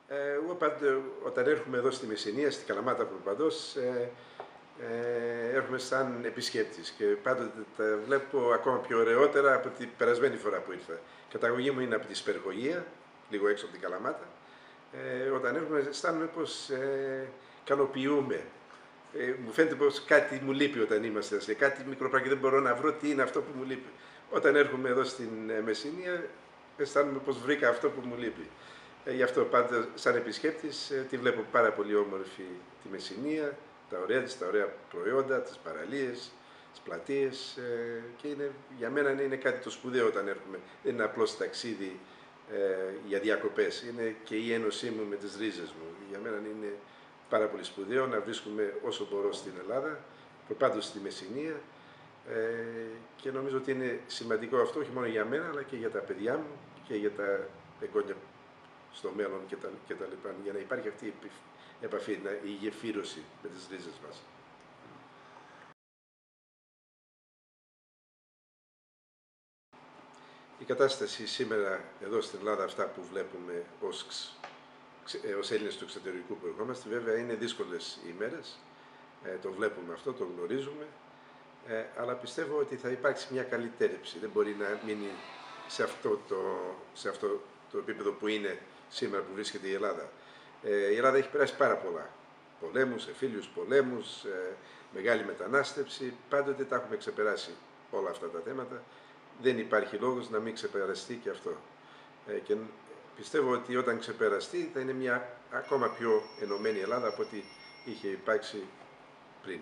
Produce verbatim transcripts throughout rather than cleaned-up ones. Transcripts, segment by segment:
Ε, εγώ πάντοτε όταν έρχομαι εδώ στη Μεσσηνία, στη Καλαμάτα προπαντός, ε, ε, έρχομαι σαν επισκέπτης και πάντοτε τα βλέπω ακόμα πιο ωραιότερα από την περασμένη φορά που ήρθα. Η καταγωγή μου είναι από τη Σπεργογία, λίγο έξω από την Καλαμάτα. Ε, όταν έρχομαι αισθάνομαι πως ε, ικανοποιούμε. Ε, μου φαίνεται πως κάτι μου λείπει όταν είμαστε σε κάτι μικρό πράγμα και δεν μπορώ να βρω τι είναι αυτό που μου λείπει. Όταν έρχομαι εδώ στην ε, Μεσσηνία, αισθάνομαι πως βρήκα αυτό που μου λείπει. Ε, γι' αυτό πάντα σαν επισκέπτης ε, τη βλέπω πάρα πολύ όμορφη τη Μεσσηνία, τα ωραία της, τα ωραία προϊόντα, τις παραλίες, τις πλατείες ε, και είναι, για μένα είναι κάτι το σπουδαίο όταν έρχομαι. Δεν είναι απλώς ταξίδι ε, για διακοπές, είναι και η ένωσή μου με τις ρίζες μου. Για μένα είναι πάρα πολύ σπουδαίο να βρίσκομαι όσο μπορώ στην Ελλάδα, προπάντως στη Μεσσηνία ε, και νομίζω ότι είναι σημαντικό αυτό όχι μόνο για μένα αλλά και για τα παιδιά μου και για τα εγγόνια στο μέλλον και τα, και τα λοιπά, για να υπάρχει αυτή η επαφή, η γεφύρωση με τις ρίζες μας. Η κατάσταση σήμερα εδώ στην Ελλάδα, αυτά που βλέπουμε ως, ως Έλληνες του εξωτερικού που ερχόμαστε, βέβαια είναι δύσκολες ημέρες, ε, το βλέπουμε αυτό, το γνωρίζουμε, ε, αλλά πιστεύω ότι θα υπάρξει μια καλυτέρευση, δεν μπορεί να μείνει σε αυτό το, σε αυτό το επίπεδο που είναι σήμερα που βρίσκεται η Ελλάδα. Ε, η Ελλάδα έχει περάσει πάρα πολλά. Πολέμους, εμφύλιους πολέμους, ε, μεγάλη μετανάστευση. Πάντοτε τα έχουμε ξεπεράσει όλα αυτά τα θέματα. Δεν υπάρχει λόγος να μην ξεπεραστεί και αυτό. Ε, και πιστεύω ότι όταν ξεπεραστεί θα είναι μια ακόμα πιο ενωμένη Ελλάδα από ό,τι είχε υπάρξει πριν.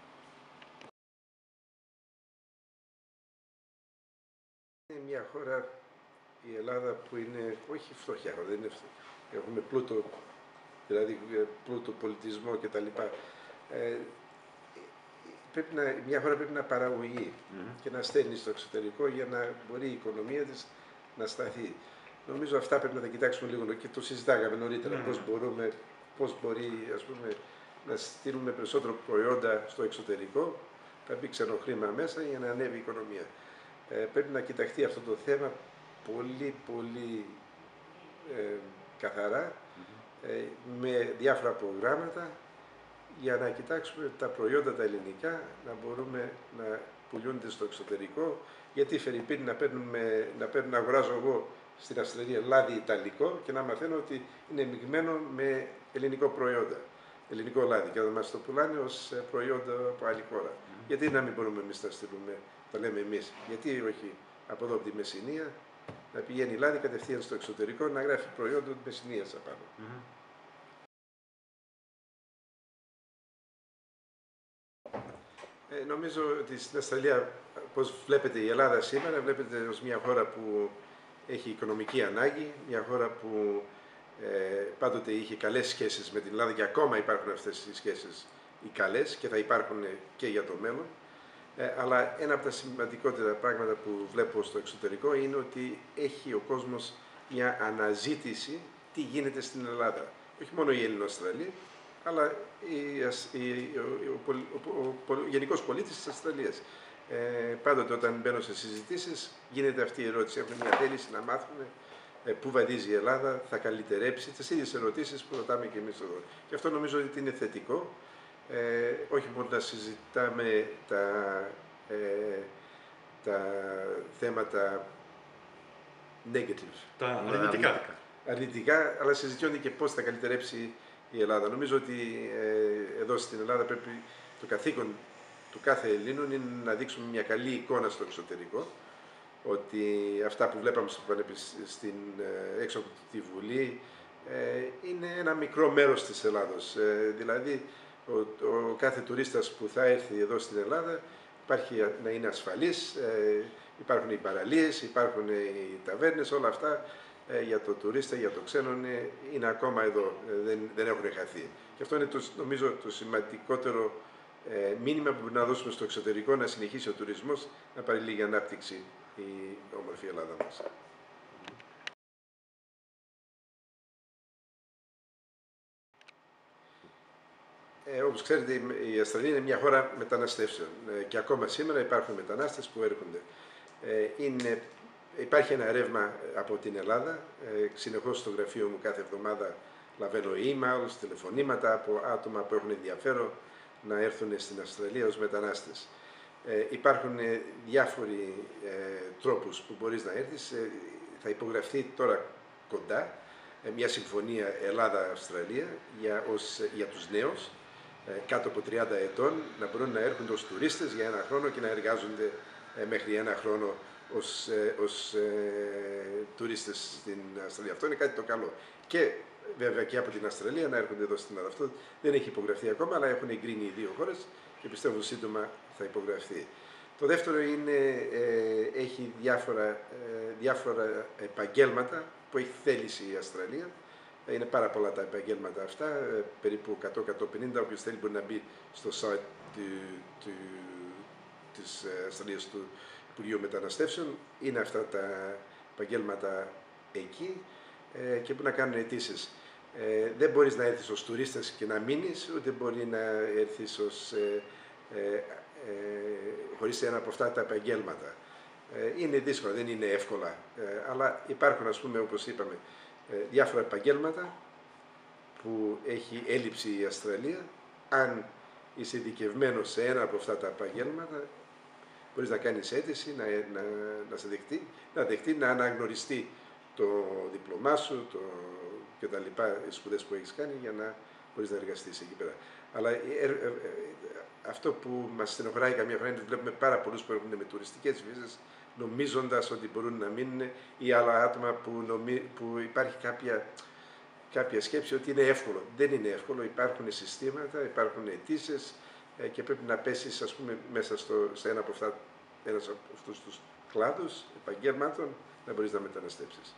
Είναι μια χώρα, η Ελλάδα, που είναι όχι φτωχιά, δεν είναι φτωχιά. Έχουμε πλούτο, δηλαδή πλούτο πολιτισμό κτλ. Ε, πρέπει να, μια χώρα πρέπει να παραγωγεί mm-hmm. και να στέλνει στο εξωτερικό για να μπορεί η οικονομία της να σταθεί. Νομίζω αυτά πρέπει να τα κοιτάξουμε λίγο και το συζητάγαμε νωρίτερα. Mm-hmm. Πώς μπορούμε, πώς μπορεί ας πούμε, να στείλουμε περισσότερο προϊόντα στο εξωτερικό, θα μπει ξένο χρήμα μέσα για να ανέβει η οικονομία. Ε, πρέπει να κοιταχτεί αυτό το θέμα πολύ πολύ ε, καθαρά, mm-hmm. ε, με διάφορα προγράμματα για να κοιτάξουμε τα προϊόντα τα ελληνικά να μπορούμε να πουλούνται στο εξωτερικό, γιατί φερειπίν να παίρνουμε, να παίρνω, να αγοράζω εγώ στην Αυστραλία λάδι ιταλικό και να μαθαίνω ότι είναι μειγμένο με ελληνικό προϊόντα, ελληνικό λάδι και να μας το πουλάνε ως προϊόντα από άλλη χώρα. Mm-hmm. Γιατί να μην μπορούμε εμείς να στείλουμε, τα λέμε εμείς, γιατί όχι από εδώ από τη Μεσσηνία να πηγαίνει λάδι κατευθείαν στο εξωτερικό να γράφει προϊόντα τη Μεσσηνίας απάνω. Mm-hmm. Ε, νομίζω ότι στην Αυστραλία, πώς βλέπετε η Ελλάδα σήμερα, βλέπετε ως μια χώρα που έχει οικονομική ανάγκη, μια χώρα που ε, πάντοτε είχε καλές σχέσεις με την Ελλάδα και ακόμα υπάρχουν αυτές οι σχέσεις οι καλές και θα υπάρχουν και για το μέλλον. Ε, αλλά ένα από τα σημαντικότερα πράγματα που βλέπω στο εξωτερικό είναι ότι έχει ο κόσμος μια αναζήτηση τι γίνεται στην Ελλάδα. Όχι μόνο οι Έλληνο-Αυστραλοί, αλλά η, η, ο, ο, ο, ο, ο γενικός πολίτης της Αυστραλίας. Ε, πάντοτε όταν μπαίνω σε συζητήσεις γίνεται αυτή η ερώτηση. Έχουμε μια θέληση να μάθουμε ε, πού βαδίζει η Ελλάδα, θα καλυτερέψει, τις ίδιες ερωτήσεις που ρωτάμε και εμείς εδώ. Και αυτό νομίζω ότι είναι θετικό. Ε, όχι μόνο να συζητάμε τα, ε, τα θέματα negative, τα αρνητικά. αρνητικά, αλλά συζητιόνται και πώς θα καλυτερέψει η Ελλάδα. Νομίζω ότι ε, εδώ στην Ελλάδα πρέπει το καθήκον του κάθε Ελλήνων είναι να δείξουμε μια καλή εικόνα στο εξωτερικό, ότι αυτά που βλέπαμε στην, ε, έξω από τη Βουλή ε, είναι ένα μικρό μέρος της Ελλάδος. Ε, δηλαδή, ο, ο κάθε τουρίστας που θα έρθει εδώ στην Ελλάδα υπάρχει να είναι ασφαλής, ε, υπάρχουν οι παραλίες, υπάρχουν οι ταβέρνες, όλα αυτά ε, για το τουρίστα, για το ξένο είναι, είναι ακόμα εδώ, ε, δεν, δεν έχουν χαθεί. Και αυτό είναι το, νομίζω το σημαντικότερο ε, μήνυμα που μπορούμε να δώσουμε στο εξωτερικό, να συνεχίσει ο τουρισμός, να πάρει λίγη ανάπτυξη η όμορφη Ελλάδα μας. Ε, όπως ξέρετε, η Αυστραλία είναι μια χώρα μεταναστεύσεων ε, και ακόμα σήμερα υπάρχουν μετανάστες που έρχονται. Ε, είναι, υπάρχει ένα ρεύμα από την Ελλάδα, ε, συνεχώς στο γραφείο μου κάθε εβδομάδα λαβαίνω emails, τηλεφωνήματα από άτομα που έχουν ενδιαφέρον να έρθουν στην Αυστραλία ως μετανάστες. Ε, υπάρχουν ε, διάφοροι ε, τρόπους που μπορείς να έρθεις. Ε, θα υπογραφεί τώρα κοντά ε, μια συμφωνία Ελλάδα-Αυστραλία για, ως, για τους νέους ε, κάτω από τριάντα ετών να μπορούν να έρχονται ως τουρίστες για ένα χρόνο και να εργάζονται ε, μέχρι ένα χρόνο ως, ε, ως ε, τουρίστες στην Αυστραλία. Αυτό είναι κάτι το καλό. Και βέβαια και από την Αυστραλία να έρχονται εδώ στην Ελλάδα. Αυτό δεν έχει υπογραφεί ακόμα, αλλά έχουν εγκρίνει οι δύο χώρες και πιστεύω σύντομα θα υπογραφεί. Το δεύτερο είναι, ε, έχει διάφορα, ε, διάφορα επαγγέλματα που έχει θέληση η Αυστραλία. Είναι πάρα πολλά τα επαγγέλματα αυτά, ε, περίπου εκατό με εκατόν πενήντα. Όποιος θέλει μπορεί να μπει στο site του, του, της Αυστραλίας του Υπουργείου Μεταναστεύσεων. Είναι αυτά τα επαγγέλματα εκεί ε, και που να κάνουν αιτήσεις. Ε, δεν μπορείς να έρθεις ως τουρίστας και να μείνεις, ούτε μπορεί να έρθεις ως, ε, ε, ε, χωρίς ένα από αυτά τα επαγγέλματα. Ε, είναι δύσκολο, δεν είναι εύκολα, ε, αλλά υπάρχουν, ας πούμε, όπως είπαμε, ε, διάφορα επαγγέλματα που έχει έλλειψη η Αυστραλία. Αν είσαι ειδικευμένος σε ένα από αυτά τα επαγγέλματα, μπορείς να κάνεις αίτηση, να, να, να σε δεχτεί, να δεχτεί, να αναγνωριστεί το διπλωμά σου το, και τα λοιπά, οι σπουδές που έχεις κάνει για να μπορείς να εργαστείς εκεί πέρα. Αλλά ε, ε, ε, αυτό που μας στενοχωράει καμιά φορά είναι ότι βλέπουμε πάρα πολλούς που έρχονται με τουριστικές βίζες, νομίζοντας ότι μπορούν να μείνουν, ή άλλα άτομα που, νομί, που υπάρχει κάποια, κάποια σκέψη ότι είναι εύκολο. Δεν είναι εύκολο, υπάρχουν συστήματα, υπάρχουν αιτήσεις ε, και πρέπει να πέσεις, ας πούμε, μέσα στο, σε ένα από, αυτά, ένας από αυτούς τους κλάδους επαγγέλματων να μπορείς να μεταναστεύσεις.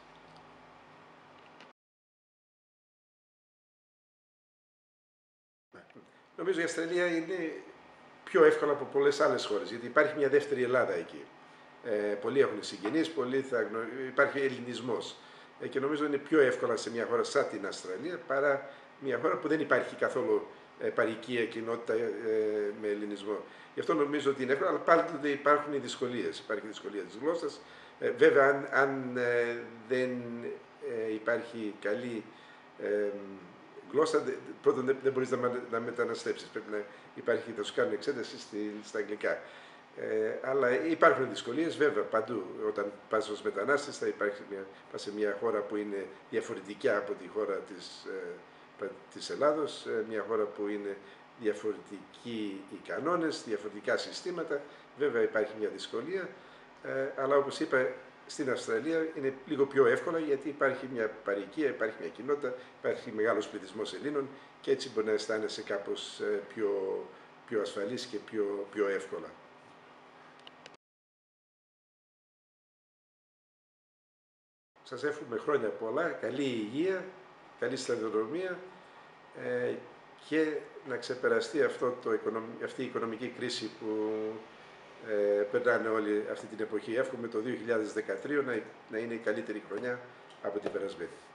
Νομίζω η Αυστραλία είναι πιο εύκολα από πολλές άλλες χώρες, γιατί υπάρχει μια δεύτερη Ελλάδα εκεί. Ε, πολλοί έχουν συγγενείς, πολλοί θα γνω... υπάρχει ελληνισμός. Ε, και νομίζω είναι πιο εύκολα σε μια χώρα σαν την Αυστραλία παρά μια χώρα που δεν υπάρχει καθόλου ε, παροικία κοινότητα ε, με ελληνισμό. Γι' αυτό νομίζω ότι είναι εύκολο, αλλά πάντοτε υπάρχουν οι δυσκολίες. Υπάρχει η δυσκολία της γλώσσας. Ε, βέβαια, αν, αν ε, δεν ε, υπάρχει καλή ε, γλώσσα, πρώτον δεν, δεν μπορείς να, να μεταναστεύσεις. Πρέπει να υπάρχει, θα σου κάνουν εξέταση στη, στα αγγλικά. Ε, αλλά υπάρχουν δυσκολίες βέβαια παντού. Όταν πας ως μετανάστης θα υπάρχει μια, πας σε μια χώρα που είναι διαφορετική από τη χώρα της, ε, της Ελλάδος, ε, μια χώρα που είναι διαφορετικοί οι κανόνες, διαφορετικά συστήματα. Βέβαια υπάρχει μια δυσκολία, ε, αλλά όπως είπα, στην Αυστραλία είναι λίγο πιο εύκολα γιατί υπάρχει μια παροικία, υπάρχει μια κοινότητα, υπάρχει μεγάλος πληθυσμός Ελλήνων και έτσι μπορεί να αισθάνεσαι κάπως ε, πιο, πιο ασφαλής και πιο, πιο εύκολα. Σας εύχομαι χρόνια πολλά, καλή υγεία, καλή σταδιοδρομία ε, και να ξεπεραστεί αυτό το, αυτή η οικονομική κρίση που ε, περνάνε όλοι αυτή την εποχή. Εύχομαι το δύο χιλιάδες δεκατρία να, να είναι η καλύτερη χρονιά από την περασμένη.